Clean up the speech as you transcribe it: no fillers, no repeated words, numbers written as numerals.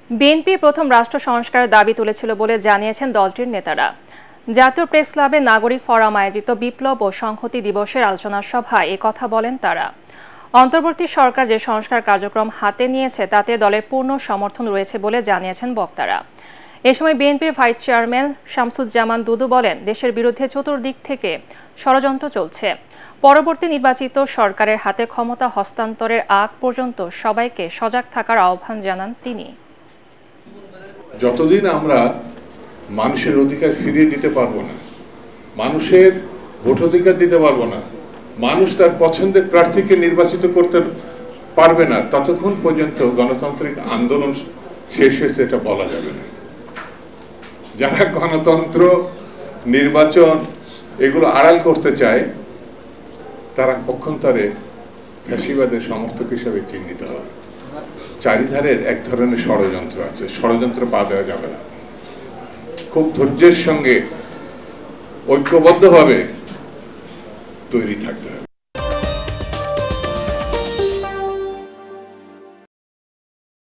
BNP প্রথম রাষ্ট্র সংস্কারের দাবি তুলেছিল বলে জানিয়েছেন দলটির নেতারা। জাতীয় প্রেস ক্লাবে নাগরিক ফোরাম আয়োজিত বিপ্লব ও সংহতি দিবসের আলোচনা সভায় কথা বলেন তারা। অন্তর্বর্তী সরকার যে সংস্কার কার্যক্রম হাতে নিয়েছে তাতে দলের পূর্ণ সমর্থন রয়েছে বলে জানিয়েছেন বক্তারা। এ সময় বিএনপির ভাইস চেয়ারম্যান শামসুজ্জামান দুদু বলেন, দেশের বিরুদ্ধে চতুর্দিক থেকে ষড়যন্ত্র চলছে। পরবর্তী নির্বাচিত সরকারের হাতে ক্ষমতা হস্তান্তরের আগ পর্যন্ত সবাইকে সজাগ থাকার আহ্বান জানান তিনি। যতদিন আমরা মানুষের অধিকার ফিরিয়ে দিতে পারবো না, মানুষের ভোটাধিকার দিতে পারবো না, মানুষ তার পছন্দের প্রার্থীকে নির্বাচিত করতে পারবে না, ততক্ষণ পর্যন্ত গণতান্ত্রিক আন্দোলন শেষ হয়েছে এটা বলা যাবে না। যারা গণতন্ত্র, নির্বাচন এগুলো আড়াল করতে চায় তারা পক্ষান্তরে ফ্যাসিবাদের সমর্থক হিসেবে চিহ্নিত হবে। চারিধারের এক ধরনের ষড়যন্ত্র আছে, ষড়যন্ত্র পা দেওয়া যাবে না। খুব ধৈর্যের সঙ্গে ঐক্যবদ্ধভাবে তৈরি থাকতে হবে।